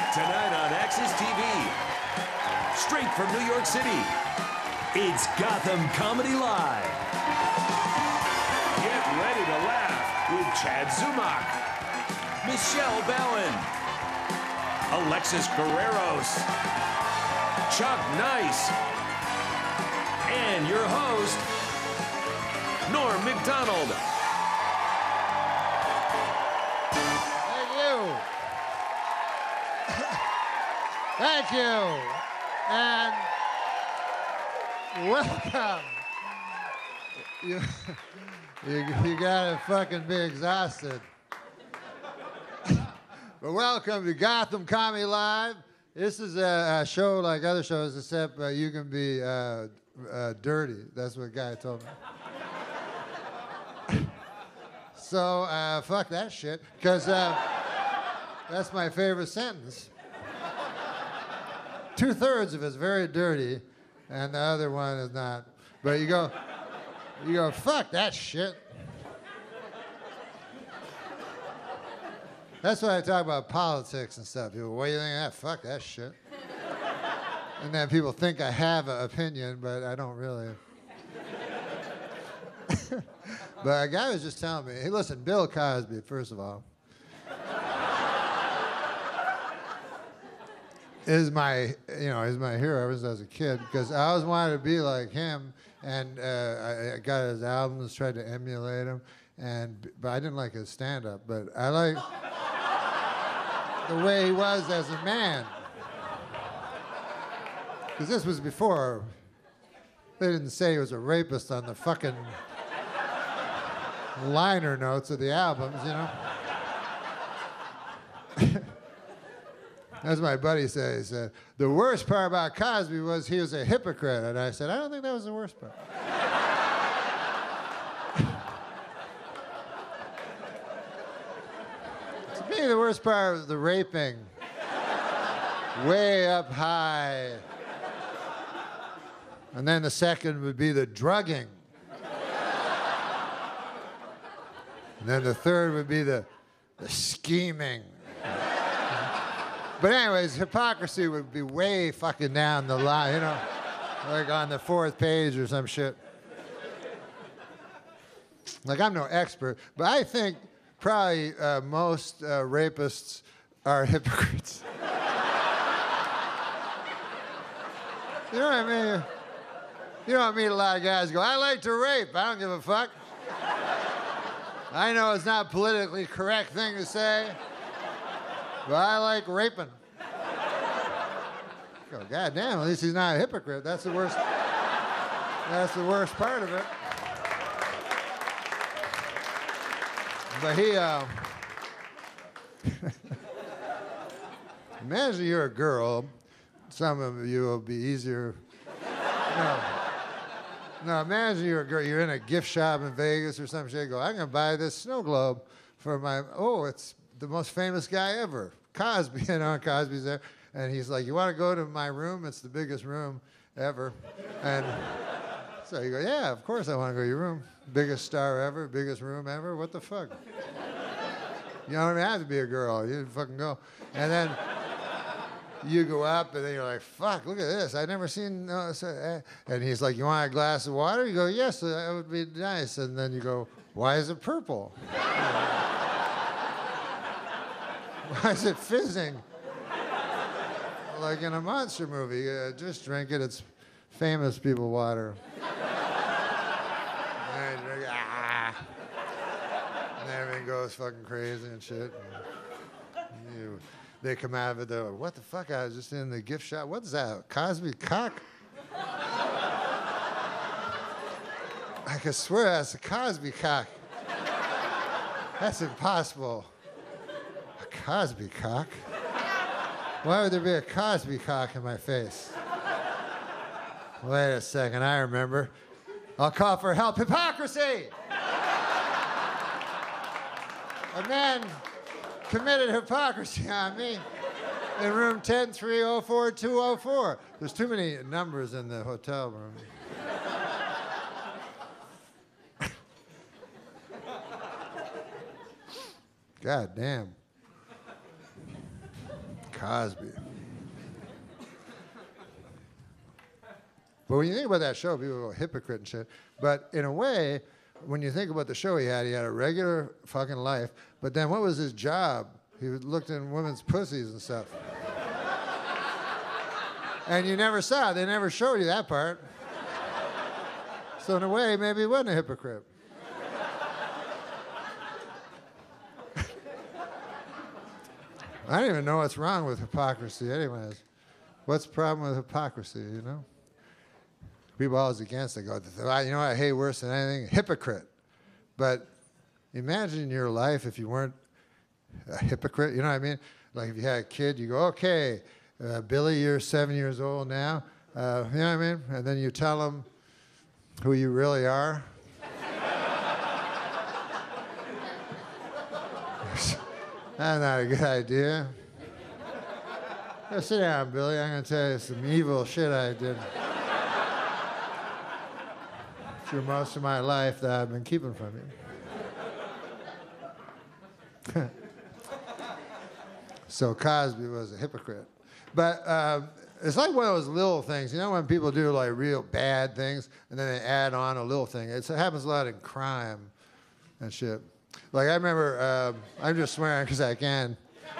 Tonight on Access TV, straight from New York City, it's Gotham Comedy Live. Get ready to laugh with Chad Zumock, Michele Balan, Alexis Guerreros, Chuck Nice, and your host, Norm Macdonald. Thank you, and welcome. You gotta fucking be exhausted. But welcome to Gotham Comedy Live. This is a show like other shows, except you can be dirty. That's what a guy told me. So fuck that shit, because that's my favorite sentence. 2/3 of it's very dirty, and the other one is not. But you go, fuck that shit. That's why I talk about politics and stuff. People, what do you think of that? Fuck that shit. And then people think I have an opinion, but I don't really. But a guy was just telling me, hey, listen, Bill Cosby, first of all, is my hero ever since I was a kid, because I always wanted to be like him, and I got his albums, tried to emulate him, but I didn't like his stand-up, but I like the way he was as a man. Because this was before, they didn't say he was a rapist on the fucking liner notes of the albums, you know? As my buddy said, he said, the worst part about Cosby was he was a hypocrite. And I said, I don't think that was the worst part. To me, the worst part was the raping. Way up high. And then the second would be the drugging. And then the third would be the scheming. But anyways, hypocrisy would be way fucking down the line, you know, like on the 4th page or some shit. Like, I'm no expert, but I think probably most rapists are hypocrites. You know what I mean? You don't meet a lot of guys who go, I like to rape, I don't give a fuck. I know it's not a politically correct thing to say, but I like raping. Oh, goddamn, at least he's not a hypocrite. That's the worst. That's the worst part of it. But he, imagine you're a girl. Some of you will be easier. No, imagine you're a girl. You're in a gift shop in Vegas or some shit. You go, I'm gonna buy this snow globe for my. Oh, it's the most famous guy ever, Cosby. You know, Cosby's there, and he's like, "You want to go to my room? It's the biggest room ever." And so you go, "Yeah, of course I want to go to your room. Biggest star ever, biggest room ever. What the fuck? You don't even have to be a girl. You fucking go." And then you go up, and then you're like, fuck, look at this. I've never seen... And he's like, you want a glass of water? You go, yes, that would be nice. And then you go, why is it purple? Why is it fizzing? Like in a monster movie. Just drink it. It's famous people water. And you drink, and everything goes fucking crazy and shit. And they come out of it, they're like, what the fuck? I was just in the gift shop. What's that? Cosby cock? I could swear that's a Cosby cock. That's impossible. A Cosby cock? Why would there be a Cosby cock in my face? Wait a second, I remember. I'll call for help. Hypocrisy! A man committed hypocrisy on me in room 10304-204. There's too many numbers in the hotel room. God damn. Cosby. But when you think about that show, people go hypocrite and shit. But in a way, when you think about the show he had a regular fucking life. But then what was his job? He looked in women's pussies and stuff. And you never saw it. They never showed you that part. So in a way, maybe he wasn't a hypocrite. I don't even know what's wrong with hypocrisy anyways. What's the problem with hypocrisy, you know? People are always against it. Go, you know what I hate worse than anything? Hypocrite. But imagine your life if you weren't a hypocrite. You know what I mean? Like if you had a kid, you go, okay, Billy, you're 7 years old now. You know what I mean? And then you tell him who you really are. That's not a good idea. Sit down, Billy. I'm going to tell you some evil shit I did through most of my life that I've been keeping from you. So Cosby was a hypocrite. But it's like one of those little things. You know when people do like real bad things and then they add on a little thing? It happens a lot in crime and shit. Like I remember, I'm just swearing because I can.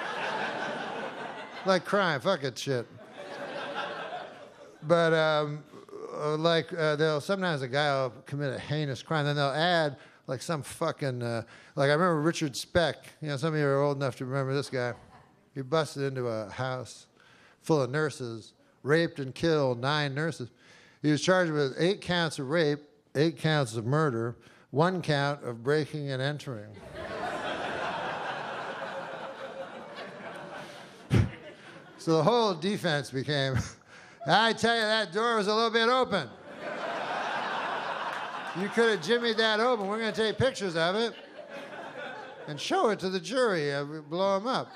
Like crime, fuck it, shit. But sometimes a guy will commit a heinous crime, then they'll add like some fucking, like I remember Richard Speck. You know, some of you are old enough to remember this guy. He busted into a house full of nurses, raped and killed 9 nurses. He was charged with 8 counts of rape, 8 counts of murder, 1 count of breaking and entering. So the whole defense became, I tell you, that door was a little bit open. You could have jimmied that open. We're going to take pictures of it and show it to the jury. Blow them up.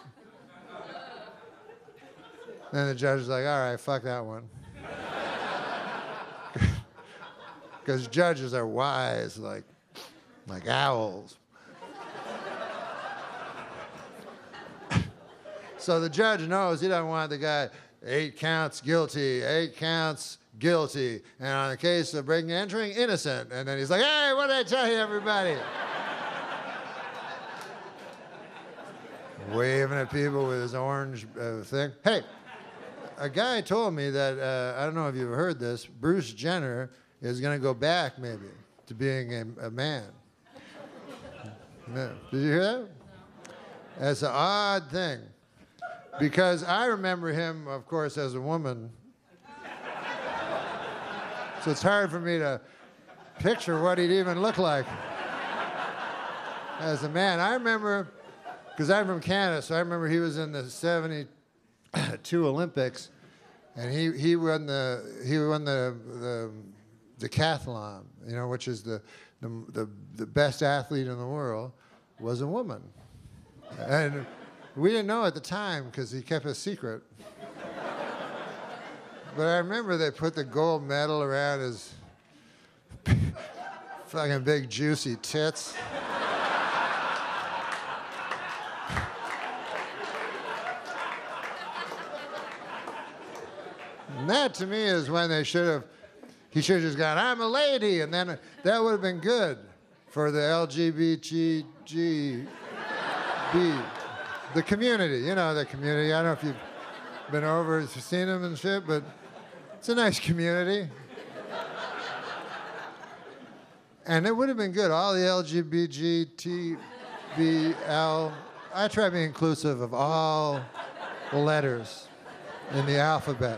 Then the judge is like, all right, fuck that one. Because judges are wise, like owls. So the judge knows he doesn't want the guy, 8 counts guilty, 8 counts guilty, and on the case of breaking and entering, innocent. And then he's like, hey, what did I tell you, everybody? Waving at people with his orange thing. Hey, a guy told me that, I don't know if you've heard this, Bruce Jenner is going to go back, maybe, to being a man. No. Did you hear that? That's an odd thing. Because I remember him, of course, as a woman. So it's hard for me to picture what he'd even look like as a man. I remember, because I'm from Canada, so I remember he was in the 72 Olympics, and he won the decathlon, you know, which is the best athlete in the world, was a woman. And we didn't know at the time because he kept it secret. But I remember they put the gold medal around his fucking big juicy tits. And that to me is when he should have just gone, I'm a lady, and then that would have been good for the LGBTG. The community, you know, the community. I don't know if you've been over and seen them and shit, but it's a nice community. And it would have been good. All the LGBTBL. I try to be inclusive of all the letters in the alphabet.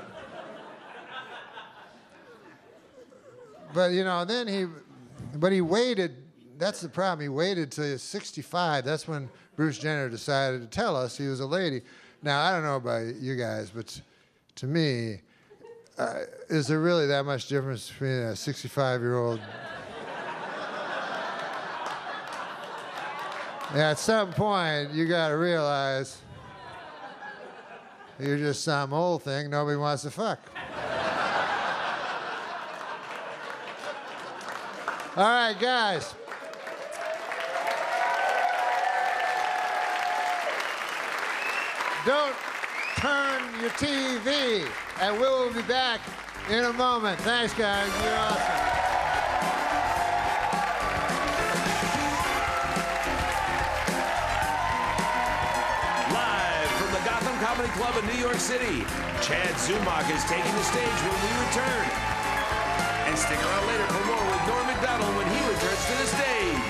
But, you know, then he waited. That's the problem. He waited till he was 65. That's when Bruce Jenner decided to tell us he was a lady. Now, I don't know about you guys, but to me, is there really that much difference between a 65-year-old? Yeah, at some point, you got to realize you're just some old thing nobody wants to fuck. All right, guys. turn your TV. And we will be back in a moment. Thanks, guys. You're awesome. Live from the Gotham Comedy Club in New York City, Chad Zumock is taking the stage when we return. And stick around later for more with Norm Macdonald when he returns to the stage.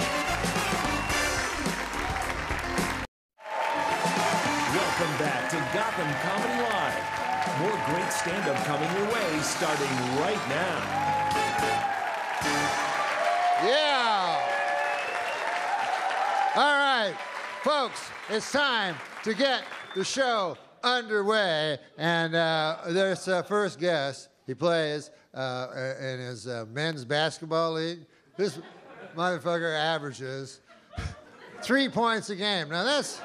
Welcome back to Gotham Comedy Live. More great stand-up coming your way starting right now. Yeah. All right, folks, it's time to get the show underway. And there's first guest. He plays in his men's basketball league. This motherfucker averages 3 points a game. Now that's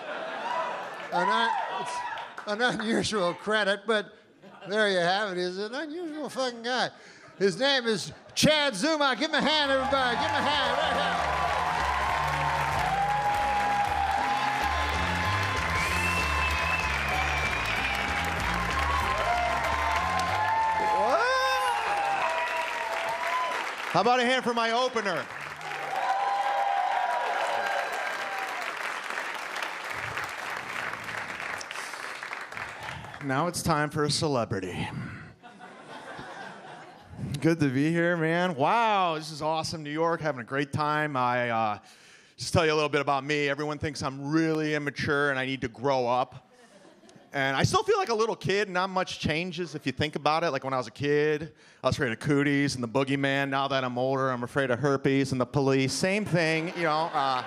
an unusual credit, but there you have it. He's an unusual fucking guy. His name is Chad Zumock. Give him a hand, everybody. Give him a hand right now. How about a hand for my opener? Now it's time for a celebrity. Good to be here, man. Wow, this is awesome. New York, having a great time. I just tell you a little bit about me. Everyone thinks I'm really immature and I need to grow up. And I still feel like a little kid. Not much changes if you think about it. Like when I was a kid, I was afraid of cooties and the boogeyman. Now that I'm older, I'm afraid of herpes and the police. Same thing, you know. I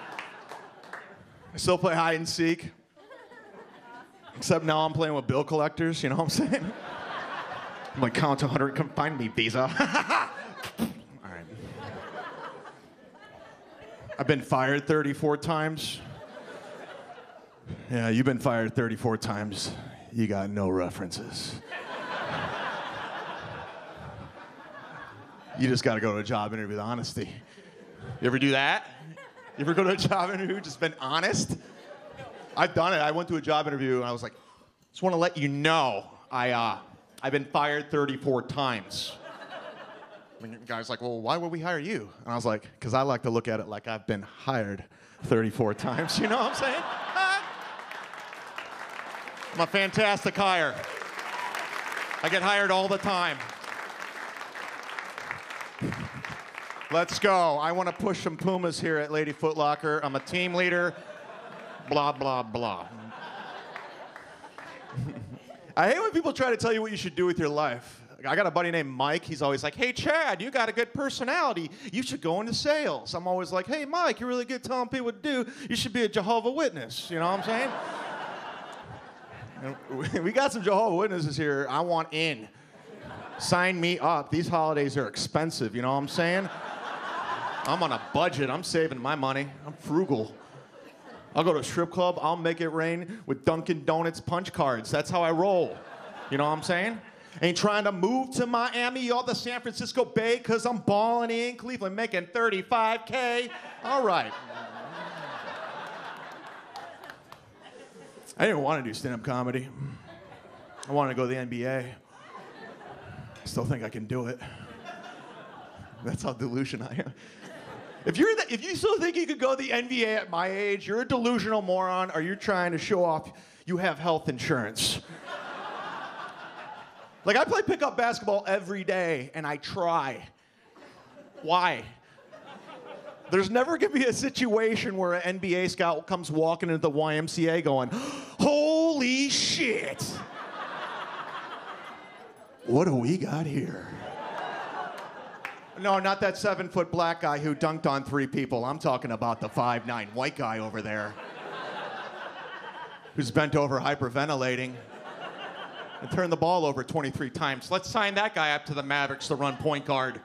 still play hide and seek. Except now I'm playing with bill collectors, you know what I'm saying? I'm like, count to 100, come find me, Visa. All right. I've been fired 34 times. Yeah, you've been fired 34 times. You got no references. You just got to go to a job interview with honesty. You ever do that? You ever go to a job interview just been honest? I've done it. I went to a job interview and I was like, just want to let you know I've been fired 34 times. And the guy's like, well, why would we hire you? And I was like, because I like to look at it like I've been hired 34 times. You know what I'm saying? I'm a fantastic hire. I get hired all the time. Let's go. I want to push some Pumas here at Lady Foot Locker. I'm a team leader. Blah, blah, blah. I hate when people try to tell you what you should do with your life. I got a buddy named Mike. He's always like, hey, Chad, you got a good personality. You should go into sales. I'm always like, hey, Mike, you're really good telling people what to do. You should be a Jehovah's Witness. You know what I'm saying? We got some Jehovah's Witnesses here. I want in. Sign me up. These holidays are expensive. You know what I'm saying? I'm on a budget. I'm saving my money. I'm frugal. I'll go to a strip club. I'll make it rain with Dunkin' Donuts punch cards. That's how I roll. You know what I'm saying? Ain't trying to move to Miami or the San Francisco Bay because I'm balling in Cleveland making $35K. All right. I didn't want to do stand-up comedy. I wanted to go to the NBA. I still think I can do it. That's how delusional I am. If you still think you could go to the NBA at my age, you're a delusional moron, or you're trying to show off you have health insurance. Like, I play pickup basketball every day, and I try. Why? There's never going to be a situation where an NBA scout comes walking into the YMCA going, holy shit. What do we got here? No, not that 7-foot black guy who dunked on 3 people. I'm talking about the 5'9" white guy over there who's bent over hyperventilating and turned the ball over 23 times. Let's sign that guy up to the Mavericks to run point guard.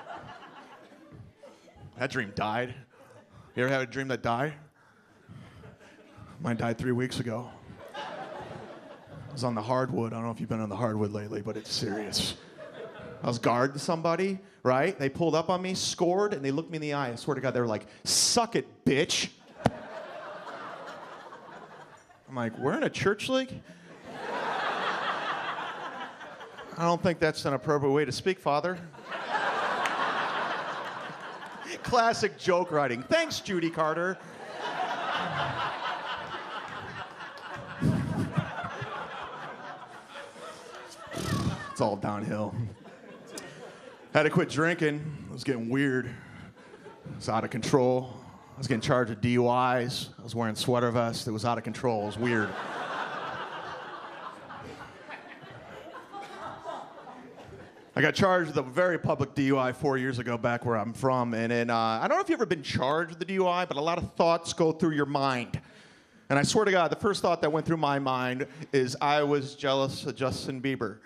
That dream died. You ever had a dream that died? Mine died 3 weeks ago. I was on the hardwood. I don't know if you've been on the hardwood lately, but it's serious. I was guarding somebody, right? They pulled up on me, scored, and they looked me in the eye. I swear to God, they were like, suck it, bitch. I'm like, we're in a church league? I don't think that's an appropriate way to speak, Father. Classic joke writing. Thanks, Judy Carter. It's all downhill. Had to quit drinking. It was getting weird. It was out of control. I was getting charged with DUIs. I was wearing sweater vests. It was out of control. It was weird. I got charged with a very public DUI 4 years ago back where I'm from. And then, I don't know if you've ever been charged with a DUI, but a lot of thoughts go through your mind. And I swear to God, the first thought that went through my mind is I was jealous of Justin Bieber.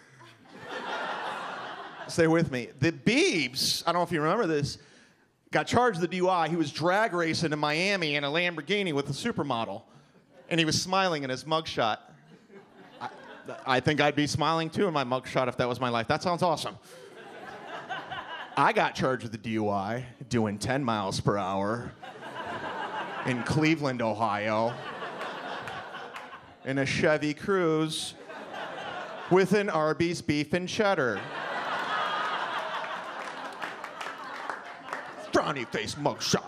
Stay with me. The Biebs, I don't know if you remember this, got charged with the DUI. He was drag racing in Miami in a Lamborghini with a supermodel. And he was smiling in his mugshot. I think I'd be smiling too in my mugshot if that was my life. That sounds awesome. I got charged with the DUI doing 10 miles per hour in Cleveland, Ohio, in a Chevy Cruze with an Arby's beef and cheddar. Frowny face mugshot.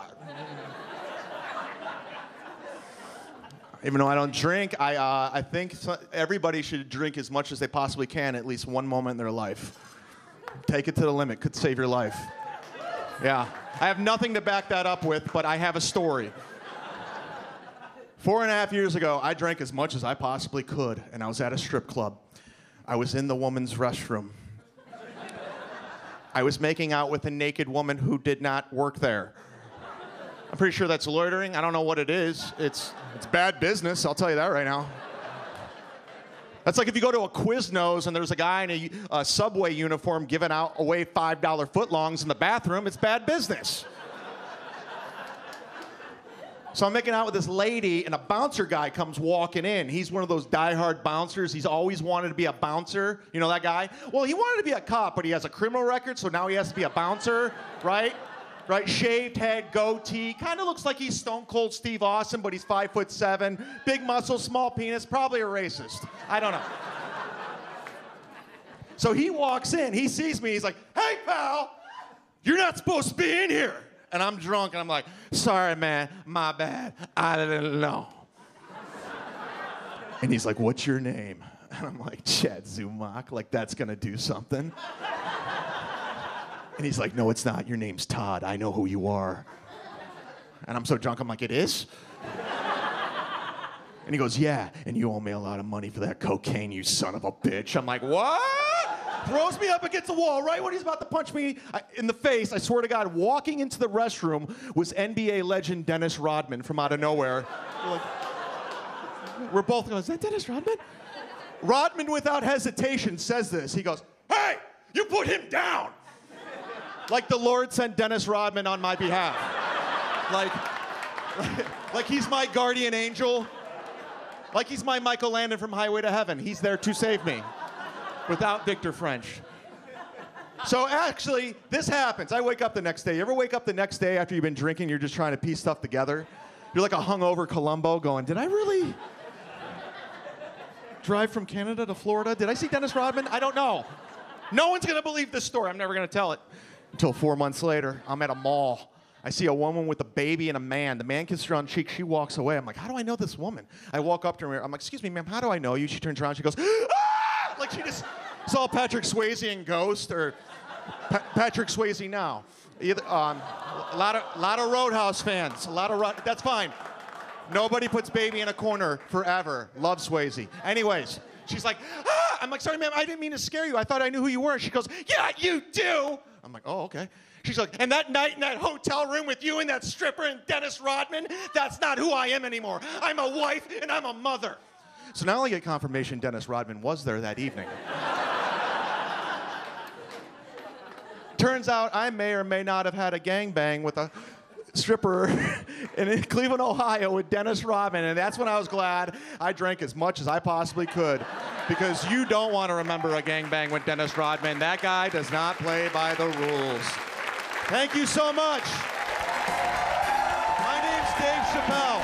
Even though I don't drink, I think everybody should drink as much as they possibly can at least one moment in their life. Take it to the limit. Could save your life. Yeah. I have nothing to back that up with, but I have a story. 4.5 years ago, I drank as much as I possibly could, and I was at a strip club. I was in the woman's restroom. I was making out with a naked woman who did not work there. I'm pretty sure that's loitering. I don't know what it is. It's bad business, I'll tell you that right now. That's like if you go to a Quiznos and there's a guy in a Subway uniform giving out away $5 footlongs in the bathroom. It's bad business. So I'm making out with this lady, and a bouncer guy comes walking in. He's one of those diehard bouncers. He's always wanted to be a bouncer. You know that guy? Well, he wanted to be a cop, but he has a criminal record, so now he has to be a bouncer, right? Right? Shaved head, goatee. Kind of looks like he's Stone Cold Steve Austin, but he's 5'7", big muscles, small penis, probably a racist. I don't know. So he walks in. He sees me. He's like, "Hey, pal, you're not supposed to be in here." And I'm drunk, and I'm like, "Sorry, man, my bad. I didn't know." And he's like, "What's your name?" And I'm like, "Chad Zumock." Like, that's gonna do something. And he's like, "No, it's not. Your name's Todd. I know who you are." And I'm so drunk, I'm like, "It is?" And he goes, "Yeah, and you owe me a lot of money for that cocaine, you son of a bitch." I'm like, "What?" Throws me up against the wall right when he's about to punch me in the face. I swear to God, walking into the restroom was NBA legend Dennis Rodman from out of nowhere. We're both going, "Is that Dennis Rodman?" Rodman, without hesitation, says this. He goes, "Hey, you put him down." Like the Lord sent Dennis Rodman on my behalf. Like he's my guardian angel. Like he's my Michael Landon from Highway to Heaven. He's there to save me. Without Victor French. So actually, this happens. I wake up the next day. You ever wake up the next day after you've been drinking, you're just trying to piece stuff together? You're like a hungover Columbo going, "Did I really drive from Canada to Florida? Did I see Dennis Rodman? I don't know." No one's gonna believe this story. I'm never gonna tell it. Until 4 months later, I'm at a mall. I see a woman with a baby and a man. The man kisses her on the cheek. She walks away. I'm like, "How do I know this woman?" I walk up to her. I'm like, "Excuse me, ma'am, how do I know you?" She turns around. She goes, "Ah!" Like she just saw Patrick Swayze in Ghost, or Patrick Swayze now. Either, a lot of Roadhouse fans. That's fine. Nobody puts baby in a corner forever. Love Swayze. Anyways, she's like, "Ah!" I'm like, "Sorry, ma'am, I didn't mean to scare you. I thought I knew who you were." She goes, "Yeah, you do." I'm like, "Oh, okay." She's like, "And that night in that hotel room with you and that stripper and Dennis Rodman, that's not who I am anymore. I'm a wife and I'm a mother." So not only get confirmation Dennis Rodman was there that evening. Turns out I may or may not have had a gangbang with a stripper in Cleveland, Ohio with Dennis Rodman, and that's when I was glad I drank as much as I possibly could, because you don't want to remember a gangbang with Dennis Rodman. That guy does not play by the rules. Thank you so much. My name's Dave Chappelle.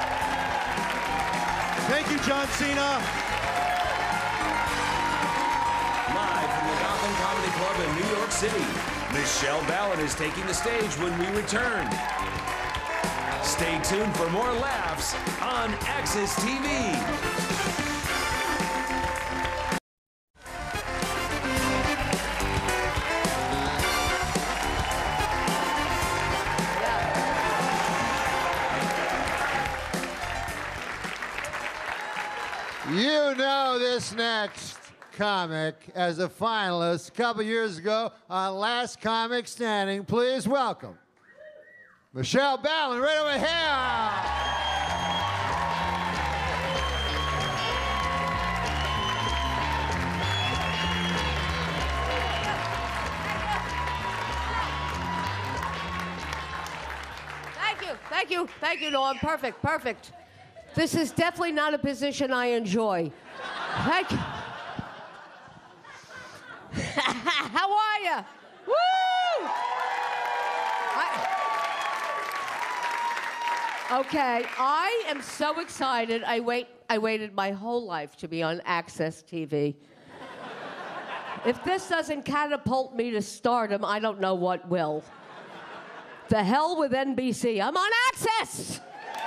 Thank you, John Cena. Live from the Gotham Club in New York City. Michele Balan is taking the stage when we return. Stay tuned for more laughs on Access TV. You know this next comic as a finalist a couple years ago on Last Comic Standing. Please welcome Michele Balan right over here. Thank you, Norm. Perfect. This is definitely not a position I enjoy. Thank you. How are you? Woo! Okay, I am so excited. I waited my whole life to be on Access TV. If this doesn't catapult me to stardom, I don't know what will. The hell with NBC. I'm on Access!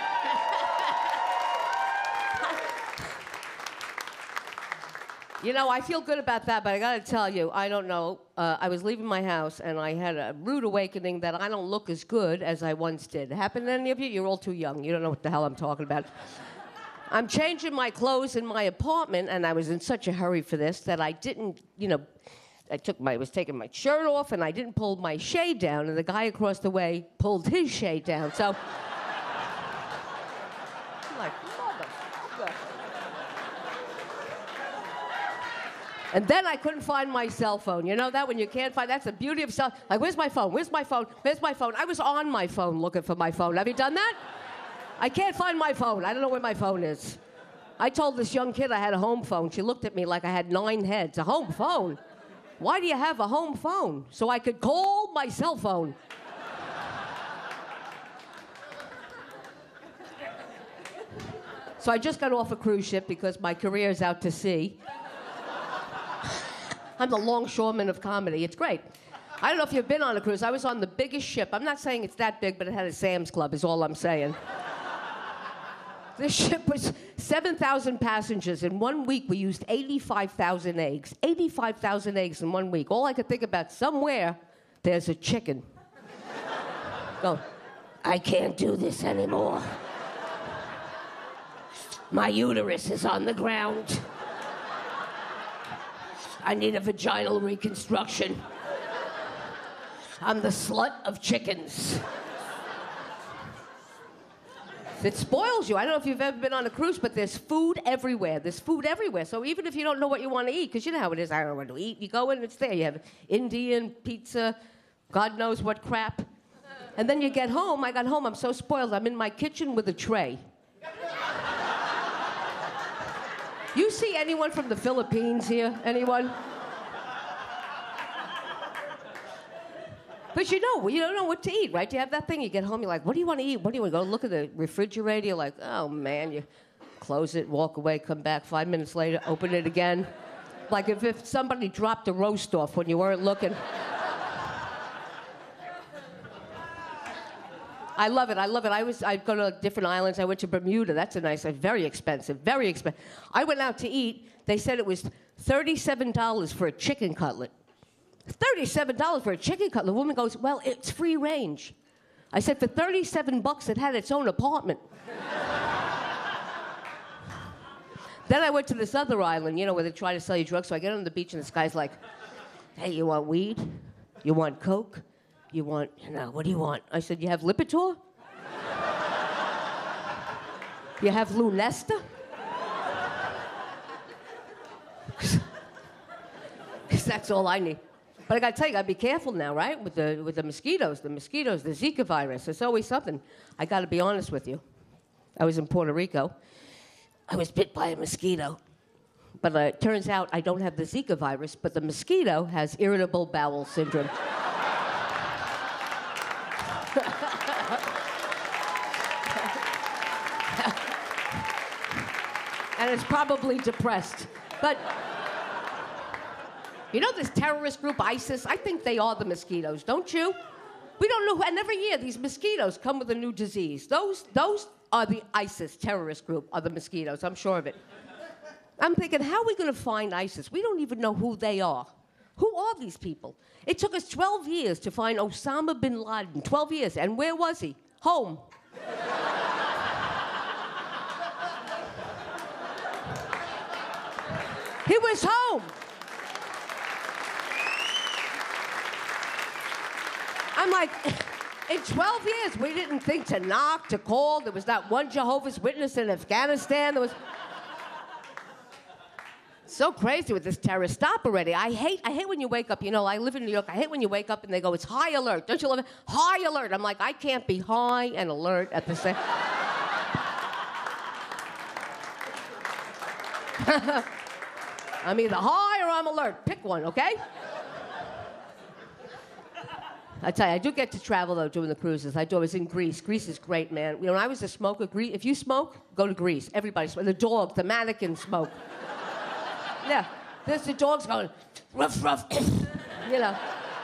You know, I feel good about that, but I gotta tell you, I don't know. I was leaving my house, and I had a rude awakening that I don't look as good as I once did. Happened to any of you? You're all too young. You don't know what the hell I'm talking about. I'm changing my clothes in my apartment, and I was in such a hurry for this that I didn't, I was taking my shirt off, and I didn't pull my shade down, and the guy across the way pulled his shade down, so... I'm like, motherfucker. And then I couldn't find my cell phone. You know that when you can't find, that's the beauty of cell. Like, where's my phone? Where's my phone? Where's my phone? I was on my phone looking for my phone. Have you done that? I can't find my phone. I don't know where my phone is. I told this young kid I had a home phone. She looked at me like I had 9 heads. A home phone? Why do you have a home phone? So I could call my cell phone. So I just got off a cruise ship because my career is out to sea. I'm the longshoreman of comedy. It's great. I don't know if you've been on a cruise. I was on the biggest ship. I'm not saying it's that big, but it had a Sam's Club is all I'm saying. This ship was 7,000 passengers. In 1 week, we used 85,000 eggs. 85,000 eggs in 1 week. All I could think about, somewhere, there's a chicken. Go, I can't do this anymore. My uterus is on the ground. I need a vaginal reconstruction. I'm the slut of chickens. It spoils you. I don't know if you've ever been on a cruise, but there's food everywhere. There's food everywhere. So even if you don't know what you want to eat, because you know how it is, I don't know what to eat, you go in, it's there. You have Indian, pizza, God knows what crap. And then you get home. I got home, I'm so spoiled. I'm in my kitchen with a tray. You see anyone from the Philippines here? Anyone? But you don't know what to eat, right? You have that thing, you get home, you're like, what do you want to eat? What do you want to go look at the refrigerator? You're like, oh, man, you close it, walk away, come back 5 minutes later, open it again. Like if somebody dropped a roast off when you weren't looking. I love it. I'd go to different islands. I went to Bermuda. That's a nice, very expensive. I went out to eat. They said it was $37 for a chicken cutlet. $37 for a chicken cutlet. The woman goes, well, it's free range. I said, for $37, it had its own apartment. Then I went to this other island, where they try to sell you drugs. So I get on the beach, and this guy's like, hey, you want weed? You want coke? You want, what do you want? I said, you have Lipitor? You have Lunesta? Because that's all I need. But I got to tell you, got to be careful now, right? With the mosquitoes, the Zika virus. There's always something. I got to be honest with you. I was in Puerto Rico. I was bit by a mosquito. But it turns out I don't have the Zika virus, but the mosquito has irritable bowel syndrome. And it's probably depressed. But You know this terrorist group, ISIS? I think they are the mosquitoes, don't you? We don't know who, and every year these mosquitoes come with a new disease. Those are the ISIS terrorist group, are the mosquitoes, I'm sure of it. I'm thinking, how are we going to find ISIS? We don't even know who they are. Who are these people? It took us 12 years to find Osama bin Laden. 12 years. And where was he? Home. He was home. I'm like, in 12 years, we didn't think to knock, to call. There was not one Jehovah's Witness in Afghanistan. There was... So crazy with this terror. Stop already. I hate when you wake up. You know, I live in New York. I hate when you wake up and they go, it's high alert. Don't you love it? High alert. I'm like, I can't be high and alert at the same... I'm either high or I'm alert. Pick one, okay? I tell you, I do get to travel, though, doing the cruises. I do. I was in Greece. Greece is great, man. You know, when I was a smoker, if you smoke, go to Greece. Everybody smokes. The dog, the mannequin smoke. Yeah. There's the dogs going, ruff, ruff. You know.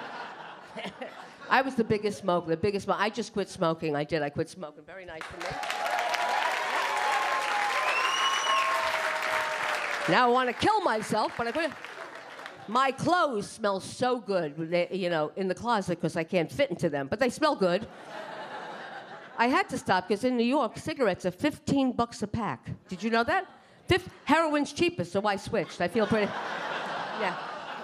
I was the biggest smoker, I just quit smoking. I did. I quit smoking. Very nice for me. Now I want to kill myself, but I quit. My clothes smell so good, you know, in the closet because I can't fit into them, but they smell good. I had to stop because in New York, cigarettes are $15 a pack. Did you know that? Heroin's cheapest, so I switched. I feel pretty... Yeah.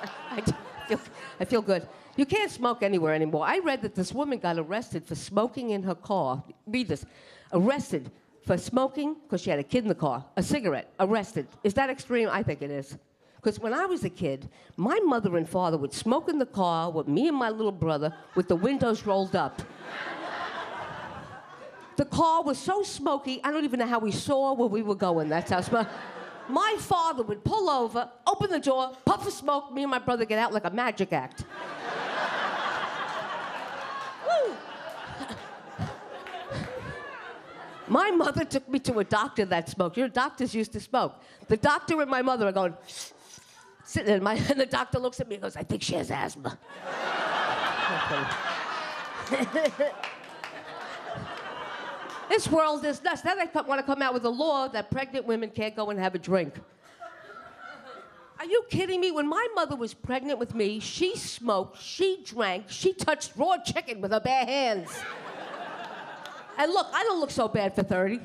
I feel good. You can't smoke anywhere anymore. I read that this woman got arrested for smoking in her car. Read this. Arrested for smoking because she had a kid in the car. A cigarette. Arrested. Is that extreme? I think it is. Because when I was a kid, my mother and father would smoke in the car with me and my little brother with the windows rolled up. The car was so smoky, I don't even know how we saw where we were going. That's how smoky. My father would pull over, open the door, puff of smoke, me and my brother get out like a magic act. Woo! My mother took me to a doctor that smoked. You know, doctors used to smoke. The doctor and my mother are going... Sitting there, and the doctor looks at me and goes, I think she has asthma. This world is nuts. Now they want to come out with a law that pregnant women can't go and have a drink. Are you kidding me? When my mother was pregnant with me, she smoked, she drank, she touched raw chicken with her bare hands. And look, I don't look so bad for 30.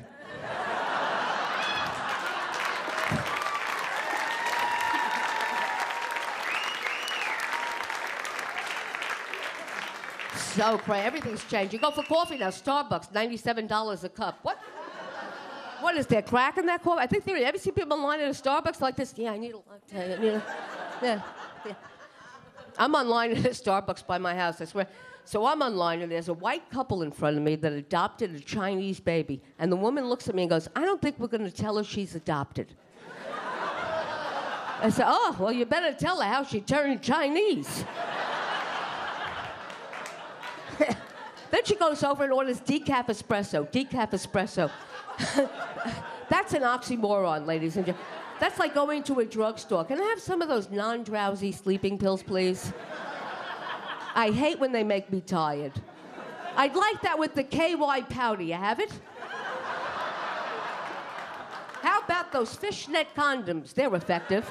So crazy. Everything's changed. You go for coffee now, Starbucks, $97 a cup. What? What is there, crack in that coffee? I think there is. Ever see people in line at a Starbucks like this? Yeah, I need a latte. Yeah. I'm online at a Starbucks by my house, I swear. So I'm online, and there's a white couple in front of me that adopted a Chinese baby. And the woman looks at me and goes, I don't think we're going to tell her she's adopted. I said, oh, well, you better tell her how she turned Chinese. Then she goes over and orders decaf espresso. That's an oxymoron, ladies and gentlemen. That's like going to a drugstore. Can I have some of those non-drowsy sleeping pills, please? I hate when they make me tired. I'd like that with the KY powder. You have it? How about those fishnet condoms? They're effective.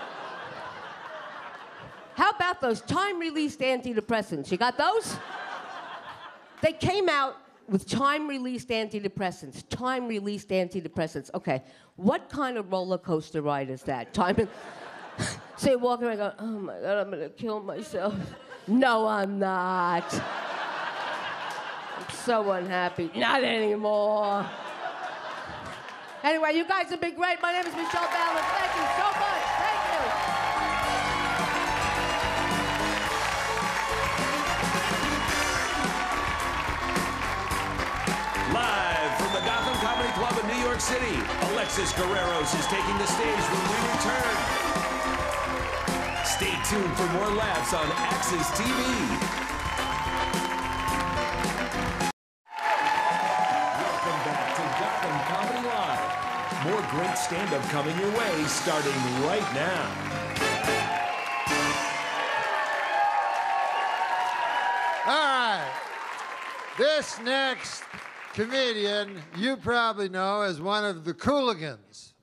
How about those time-released antidepressants? You got those? They came out with time-released antidepressants. Time-released antidepressants. Okay, what kind of roller coaster ride is that? So you walk around and go, oh my God, I'm gonna kill myself. No, I'm not. I'm so unhappy. Not anymore. Anyway, you guys have been great. My name is Michele Balan. Thank you so much. Thank you. Live from the Gotham Comedy Club in New York City, Alexis Guerreros is taking the stage when we return. Stay tuned for more laughs on Axis TV. Welcome back to Gotham Comedy Live. More great stand-up coming your way starting right now. All right. This next comedian you probably know as one of the Cooligans.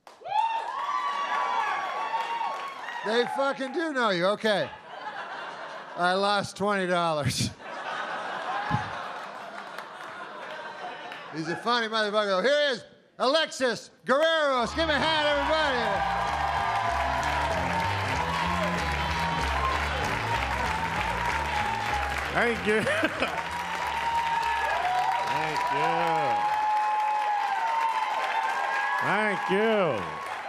They fucking do know you. Okay. I lost $20. He's a funny motherfucker. Here is Alexis Guerreros. Give him a hand, everybody. Thank you. Thank you.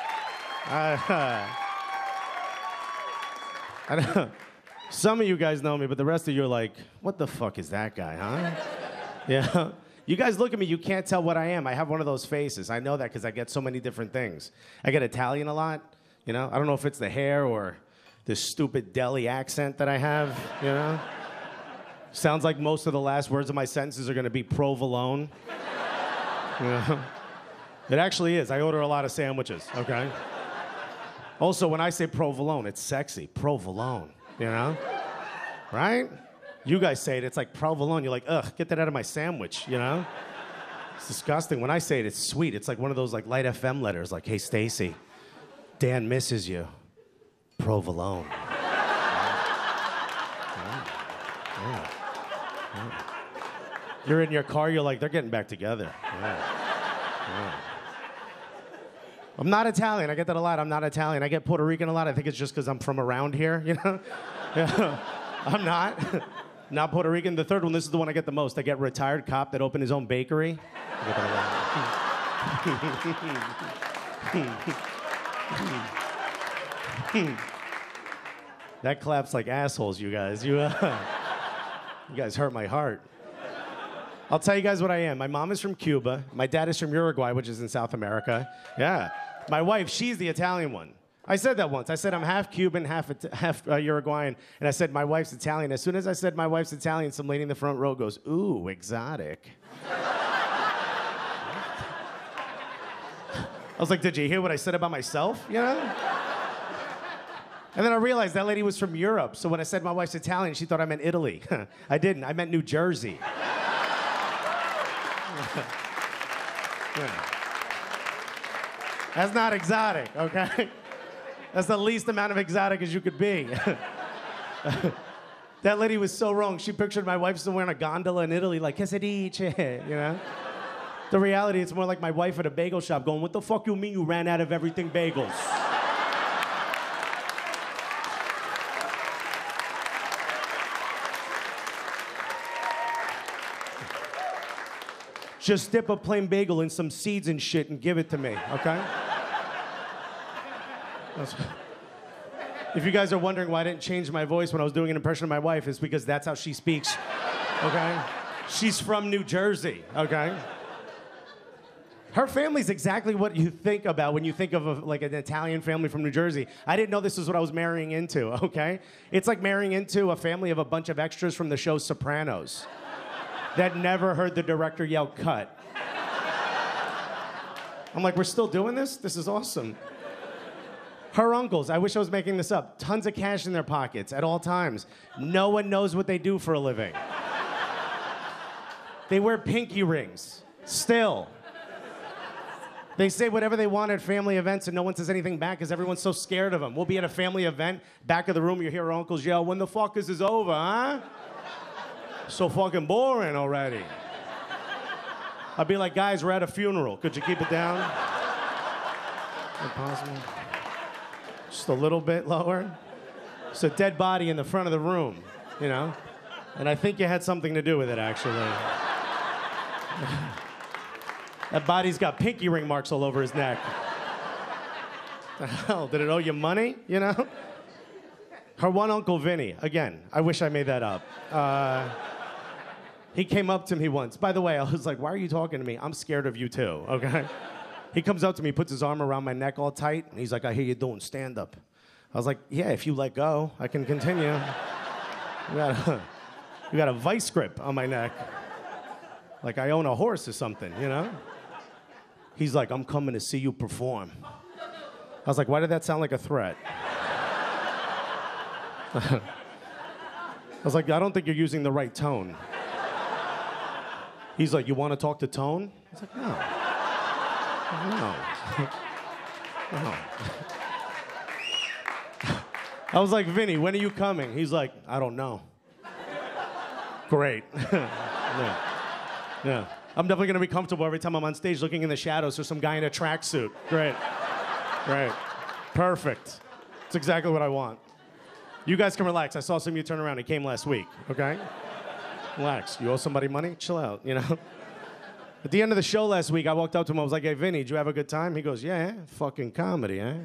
I know, some of you guys know me, but the rest of you are like, what the fuck is that guy, huh? Yeah. You guys look at me, you can't tell what I am. I have one of those faces. I know that because I get so many different things. I get Italian a lot, you know? I don't know if it's the hair or this stupid deli accent that I have, you know? Sounds like most of the last words of my sentences are gonna be provolone. You know? It actually is. I order a lot of sandwiches, okay? Also, when I say provolone, it's sexy. Provolone, you know? Right? You guys say it, it's like provolone. You're like, ugh, get that out of my sandwich, you know? It's disgusting. When I say it, it's sweet. It's like one of those like light FM letters, like, hey, Stacy, Dan misses you. Provolone. Yeah. You're in your car, you're like, they're getting back together. Yeah. I'm not Italian. I get that a lot. I'm not Italian. I get Puerto Rican a lot. I think it's just because I'm from around here, you know? Yeah. I'm not. Not Puerto Rican. The third one, this is the one I get the most. I get retired cop that opened his own bakery. I get that a lot. That claps like assholes, you guys. You guys hurt my heart. I'll tell you guys what I am. My mom is from Cuba. My dad is from Uruguay, which is in South America. Yeah. My wife, she's the Italian one. I said that once. I said I'm half Cuban, half Uruguayan, and I said my wife's Italian. As soon as I said my wife's Italian, some lady in the front row goes, ooh, exotic. I was like, did you hear what I said about myself, you know? And then I realized that lady was from Europe, so when I said my wife's Italian, she thought I meant Italy. I didn't. I meant New Jersey. Yeah. That's not exotic, okay? That's the least amount of exotic as you could be. That lady was so wrong. She pictured my wife somewhere in a gondola in Italy, like, quesadiche, you know? The reality, it's more like my wife at a bagel shop going, what the fuck you mean you ran out of everything bagels? Just dip a plain bagel in some seeds and shit and give it to me, okay? If you guys are wondering why I didn't change my voice when I was doing an impression of my wife, it's because that's how she speaks, okay? She's from New Jersey, okay? Her family's exactly what you think about when you think of like an Italian family from New Jersey. I didn't know this is what I was marrying into, okay? It's like marrying into a family of a bunch of extras from the show Sopranos that never heard the director yell, cut. I'm like, we're still doing this? This is awesome. Her uncles, I wish I was making this up, tons of cash in their pockets at all times. No one knows what they do for a living. They wear pinky rings, still. They say whatever they want at family events and no one says anything back because everyone's so scared of them. We'll be at a family event, back of the room, you hear our uncles yell, when the fuck is this over, huh? So fucking boring already. I'd be like, guys, we're at a funeral. Could you keep it down? Impossible. Just a little bit lower. It's a dead body in the front of the room, you know? And I think you had something to do with it, actually. That body's got pinky ring marks all over his neck. The hell, did it owe you money, you know? Her one uncle, Vinny, again, I wish I made that up. He came up to me once. By the way, I was like, why are you talking to me? I'm scared of you too, okay? He comes up to me, puts his arm around my neck all tight, and he's like, I hear you doing stand-up. I was like, yeah, if you let go, I can continue. You got a vice grip on my neck. Like I own a horse or something, you know? He's like, I'm coming to see you perform. I was like, why did that sound like a threat? I was like, I don't think you're using the right tone. He's like, you want to talk to Tone? I was like, no. No. No. I was like, Vinny, when are you coming? He's like, I don't know. Great. Yeah. Yeah. I'm definitely going to be comfortable every time I'm on stage looking in the shadows for some guy in a tracksuit. Great. Great. Perfect. That's exactly what I want. You guys can relax. I saw some of you turn around. He came last week, okay? Relax. You owe somebody money? Chill out, you know? At the end of the show last week, I walked up to him. I was like, hey, Vinny, did you have a good time? He goes, yeah, fucking comedy, eh?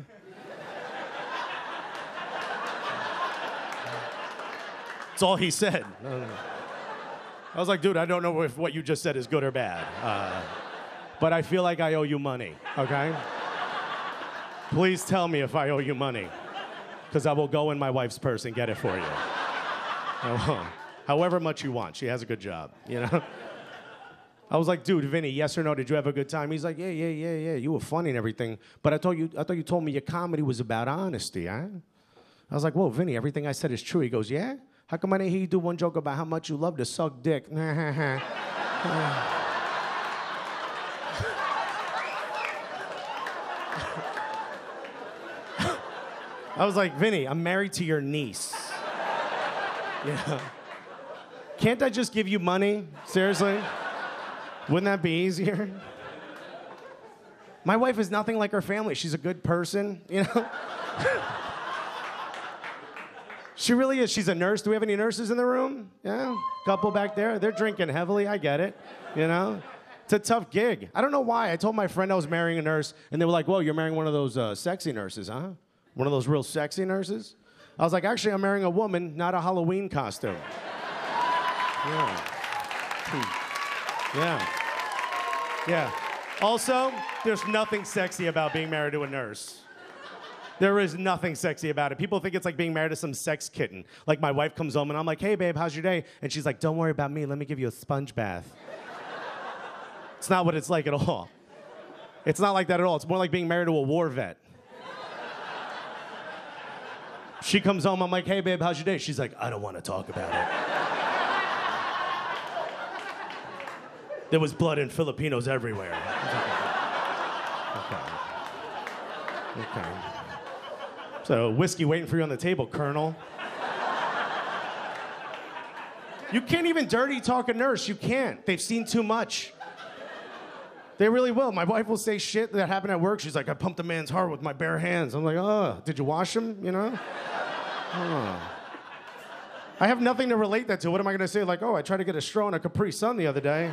That's all he said. I was like, dude, I don't know if what you just said is good or bad. But I feel like I owe you money, okay? Please tell me if I owe you money, because I will go in my wife's purse and get it for you. However much you want. She has a good job, you know? I was like, dude, Vinny, yes or no, did you have a good time? He's like, yeah, you were funny and everything, but I thought you told me your comedy was about honesty, huh? I was like, whoa, Vinny, everything I said is true. He goes, yeah? How come I didn't hear you do one joke about how much you love to suck dick? I was like, Vinny, I'm married to your niece. Yeah. Can't I just give you money? Seriously? Wouldn't that be easier? My wife is nothing like her family. She's a good person, you know? She really is. She's a nurse. Do we have any nurses in the room? Yeah? Couple back there. They're drinking heavily. I get it, you know? It's a tough gig. I don't know why. I told my friend I was marrying a nurse, and they were like, whoa, you're marrying one of those sexy nurses, huh? One of those real sexy nurses? I was like, actually, I'm marrying a woman, not a Halloween costume. Yeah. Yeah. Yeah. Also, there's nothing sexy about being married to a nurse. There is nothing sexy about it. People think it's like being married to some sex kitten. Like my wife comes home and I'm like, hey, babe, how's your day? And she's like, don't worry about me. Let me give you a sponge bath. It's not what it's like at all. It's not like that at all. It's more like being married to a war vet. She comes home, I'm like, hey, babe, how's your day? She's like, I don't want to talk about it. There was blood and Filipinos everywhere. Okay. So, whiskey waiting for you on the table, Colonel. You can't even dirty talk a nurse. You can't. They've seen too much. They really will. My wife will say shit that happened at work. She's like, I pumped a man's heart with my bare hands. I'm like, oh, did you wash him? You know? Oh. I have nothing to relate that to. What am I going to say? Like, oh, I tried to get a straw in a Capri Sun the other day.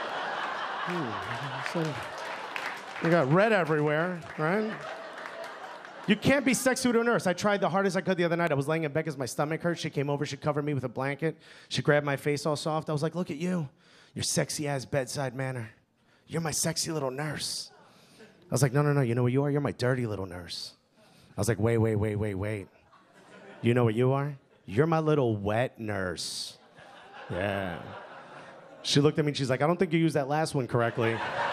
So you got red everywhere, right? You can't be sexy to a nurse. I tried the hardest I could the other night. I was laying in bed because my stomach hurt. She came over. She covered me with a blanket. She grabbed my face all soft. I was like, look at you. Your sexy-ass bedside manner. You're my sexy little nurse. I was like, no. You know what you are? You're my dirty little nurse. I was like, wait. You know what you are? You're my little wet nurse. Yeah. She looked at me and she's like, I don't think you used that last one correctly.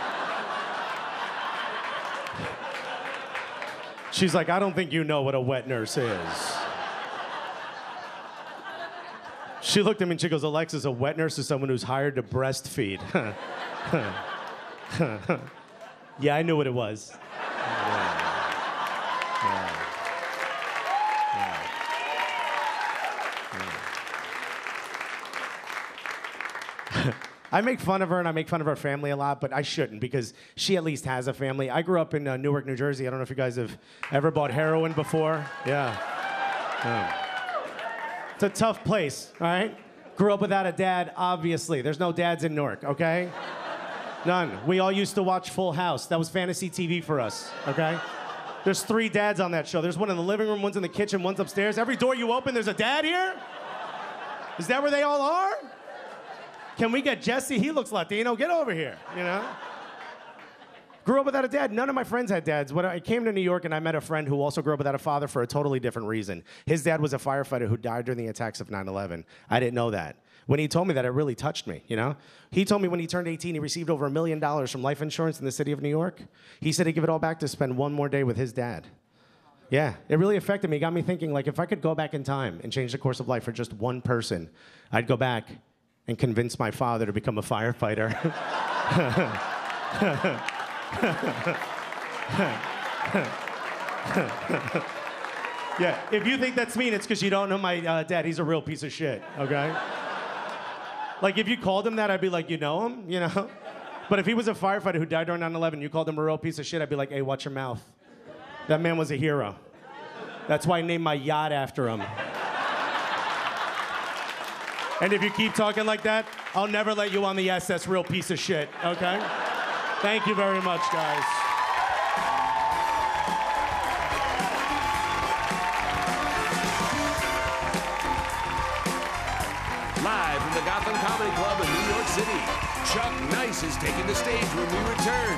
She's like, I don't think you know what a wet nurse is. She looked at me and she goes, Alexis, a wet nurse is someone who's hired to breastfeed. Yeah, I knew what it was. Yeah. I make fun of her and I make fun of her family a lot, but I shouldn't because she at least has a family. I grew up in Newark, New Jersey. I don't know if you guys have ever bought heroin before. Yeah. It's a tough place, all right? Grew up without a dad, obviously. There's no dads in Newark, okay? None. We all used to watch Full House. That was fantasy TV for us, okay? There's 3 dads on that show. There's one in the living room, one's in the kitchen, one's upstairs. Every door you open, there's a dad here? Is that where they all are? Can we get Jesse? He looks Latino. Get over here, you know? Grew up without a dad. None of my friends had dads. When I came to New York and I met a friend who also grew up without a father for a totally different reason. His dad was a firefighter who died during the attacks of 9/11. I didn't know that. When he told me that, it really touched me, you know? He told me when he turned 18, he received over $1 million from life insurance in the city of New York. He said he'd give it all back to spend one more day with his dad. Yeah, it really affected me. It got me thinking, like, if I could go back in time and change the course of life for just one person, I'd go back and convince my father to become a firefighter. Yeah, if you think that's mean, it's because you don't know my dad. He's a real piece of shit, okay? Like, if you called him that, I'd be like, you know him, you know? But if he was a firefighter who died during 9/11, you called him a real piece of shit, I'd be like, hey, watch your mouth. That man was a hero. That's why I named my yacht after him. And if you keep talking like that, I'll never let you on the SS, real piece of shit, okay? Thank you very much, guys. Live from the Gotham Comedy Club in New York City, Chuck Nice is taking the stage when we return.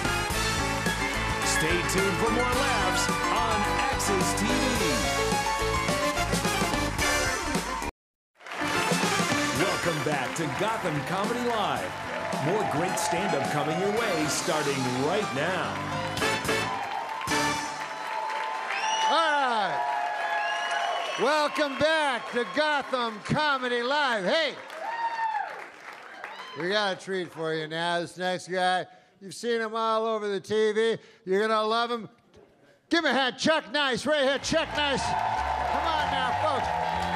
Stay tuned for more laughs on Axis TV. Welcome back to Gotham Comedy Live. More great stand-up coming your way starting right now. All right. Welcome back to Gotham Comedy Live. Hey, we got a treat for you now. This next guy, you've seen him all over the TV. You're going to love him. Give him a hand, Chuck Nice, right here, Chuck Nice. Come on now, folks.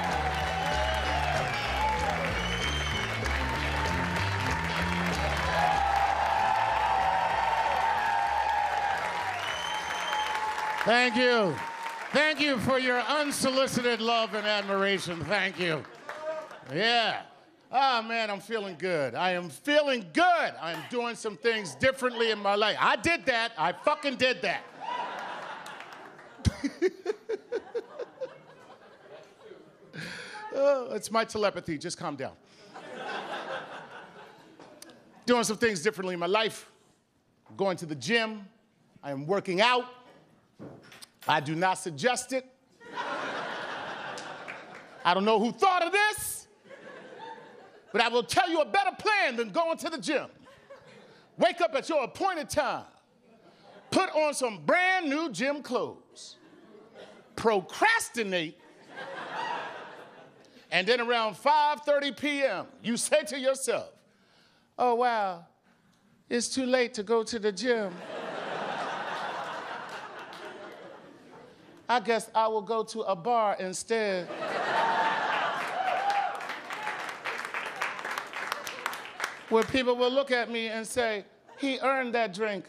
Thank you. Thank you for your unsolicited love and admiration. Thank you. Yeah. Oh, man, I'm feeling good. I am feeling good. I'm doing some things differently in my life. I did that. I fucking did that. Oh, it's my telepathy. Just calm down. Doing some things differently in my life. I'm going to the gym. I am working out. I do not suggest it. I don't know who thought of this, but I will tell you a better plan than going to the gym. Wake up at your appointed time. Put on some brand new gym clothes. Procrastinate. And then around 5:30 p.m., you say to yourself, oh, wow, it's too late to go to the gym. I guess I will go to a bar instead. Where people will look at me and say, he earned that drink.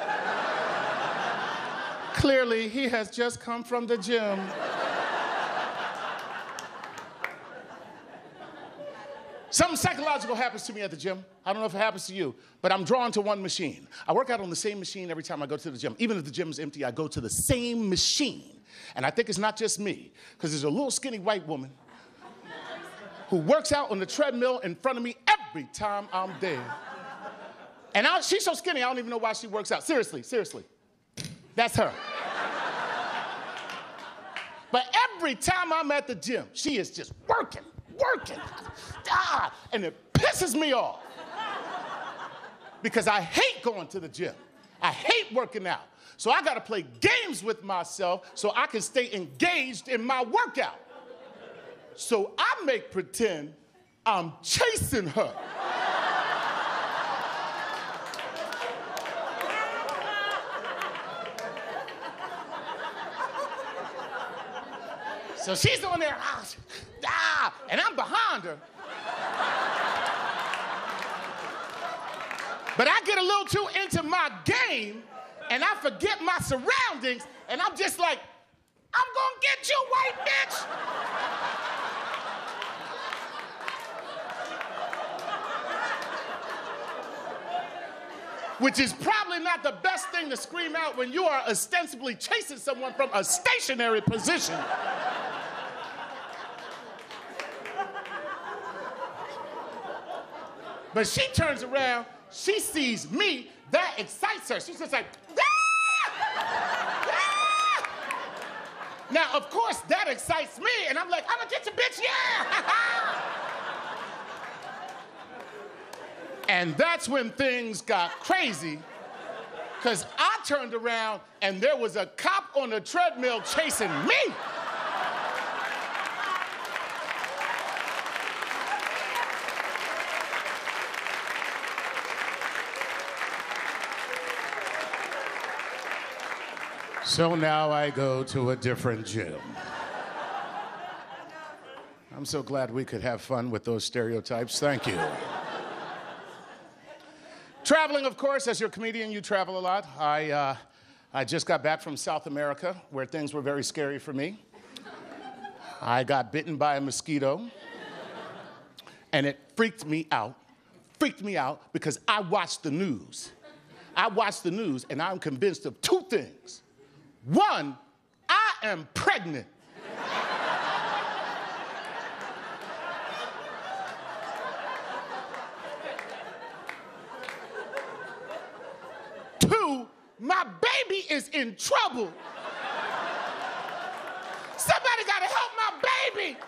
Clearly, he has just come from the gym. Something psychological happens to me at the gym. I don't know if it happens to you, but I'm drawn to one machine. I work out on the same machine every time I go to the gym. Even if the gym is empty, I go to the same machine. And I think it's not just me, because there's a little skinny white woman who works out on the treadmill in front of me every time I'm there. And she's so skinny, I don't even know why she works out. Seriously, seriously. That's her. But every time I'm at the gym, she is just working. And it pisses me off. Because I hate going to the gym. I hate working out. So I gotta play games with myself so I can stay engaged in my workout. So I make pretend I'm chasing her. So she's on there, and I'm behind her. But I get a little too into my game, and I forget my surroundings, and I'm just like, I'm gonna get you, white bitch! Which is probably not the best thing to scream out when you are ostensibly chasing someone from a stationary position. But she turns around, she sees me, that excites her. She's just like, ah! Ah! Now, of course, that excites me, and I'm like, I'm gonna get you, bitch, yeah! And that's when things got crazy, Because I turned around and there was a cop on a treadmill chasing me. So now I go to a different gym. I'm so glad we could have fun with those stereotypes. Thank you. Traveling, of course, as your comedian, you travel a lot. I just got back from South America, where things were very scary for me. I got bitten by a mosquito, and it freaked me out because I watched the news. I watched the news, and I'm convinced of two things. One, I am pregnant. Two, my baby is in trouble. Somebody gotta help my baby.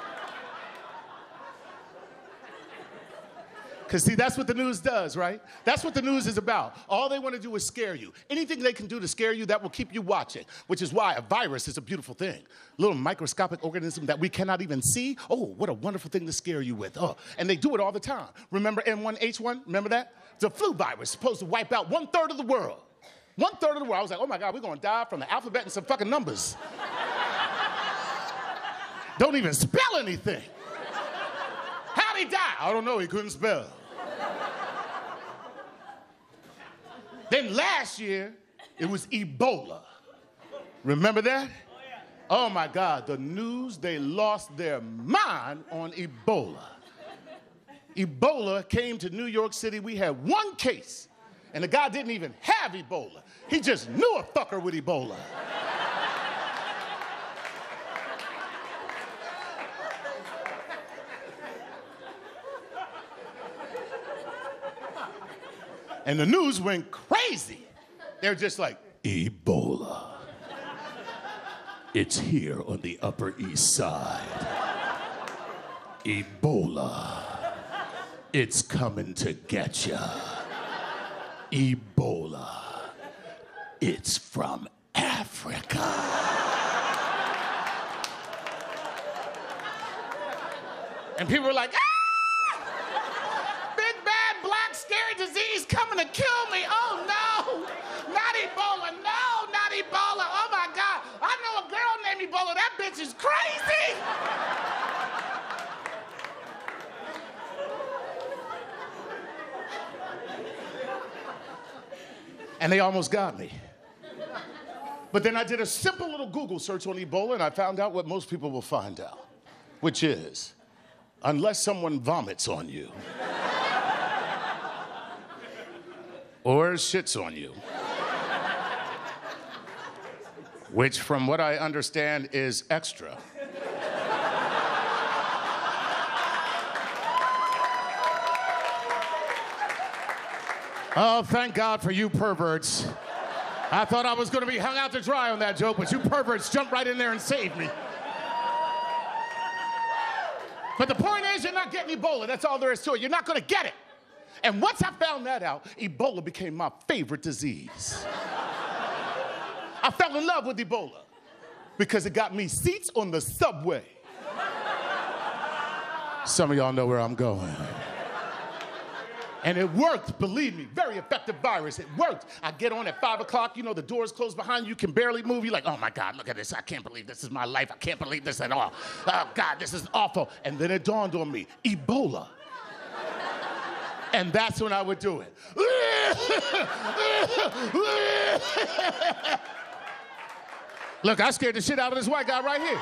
Because, see, that's what the news does, right? That's what the news is about. All they want to do is scare you. Anything they can do to scare you, that will keep you watching, which is why a virus is a beautiful thing. A little microscopic organism that we cannot even see. Oh, what a wonderful thing to scare you with. Oh, and they do it all the time. Remember N1H1? Remember that? It's a flu virus supposed to wipe out 1/3 of the world. 1/3 of the world. I was like, oh, my God, we're going to die from the alphabet and some fucking numbers. Don't even spell anything. How'd he die? I don't know. He couldn't spell. Then last year, it was Ebola. Remember that? Oh my God, the news, they lost their mind on Ebola. Ebola came to New York City. We had one case, and the guy didn't even have Ebola. He just knew a fucker with Ebola. And the news went crazy. They're just like, Ebola. It's here on the Upper East Side. Ebola. It's coming to get ya. Ebola. It's from Africa. And people were like, disease coming to kill me. Oh no, not Ebola. No, not Ebola. Oh my God, I know a girl named Ebola. That bitch is crazy. And they almost got me. But then I did a simple little Google search on Ebola, and I found out what most people will find out, which is, unless someone vomits on you, or shits on you, which from what I understand is extra. Oh, thank God for you perverts. I thought I was gonna be hung out to dry on that joke, but you perverts jumped right in there and saved me. But the point is, you're not getting Ebola. That's all there is to it. You're not gonna get it. And once I found that out, Ebola became my favorite disease. I fell in love with Ebola because it got me seats on the subway. Some of y'all know where I'm going. And it worked, believe me, very effective virus. It worked. I get on at 5 o'clock, you know, the doors close behind you, you can barely move. You're like, oh my God, look at this. I can't believe this is my life. I can't believe this at all. Oh God, this is awful. And then it dawned on me, Ebola. And that's when I would do it. Look, I scared the shit out of this white guy right here.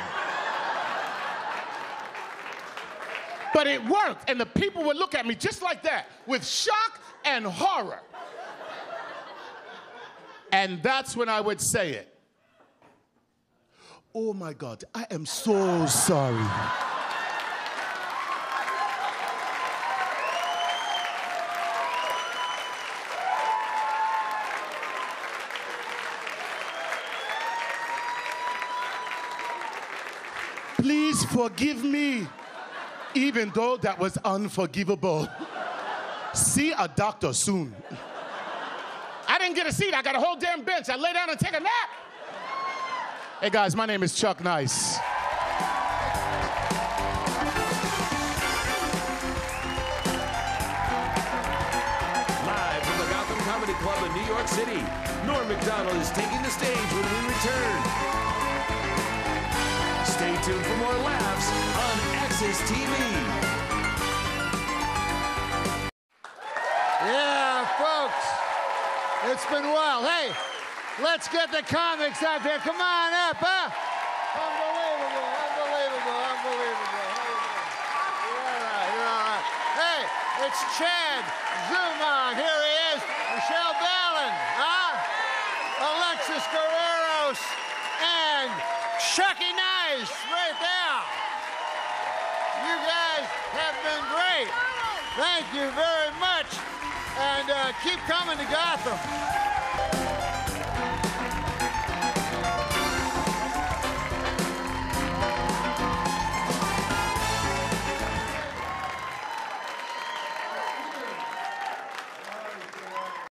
But it worked, and the people would look at me just like that, with shock and horror. And that's when I would say it. Oh my God, I am so sorry. Please forgive me, even though that was unforgivable. See a doctor soon. I didn't get a seat. I got a whole damn bench. I lay down and take a nap. Hey, guys, my name is Chuck Nice. Live from the Gotham Comedy Club in New York City, Norm Macdonald is taking the stage when we return. Stay tuned for more laughs on Access TV. Yeah, folks, it's been a while. Hey, let's get the comics out there. Come on up, huh? Unbelievable, unbelievable, unbelievable. You're all right. Hey, it's Chad Zumock. Here he is. Michele Balan, huh? Alexis Guerreros and Chucky Nice right there. You guys have been great. Thank you very much. And keep coming to Gotham.